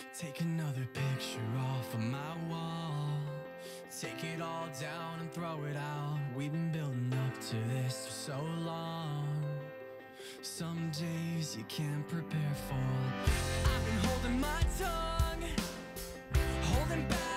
Take another picture off of my wall. Take it all down and throw it out. We've been building up to this for so long. Some days you can't prepare for. I've been holding my tongue, holding back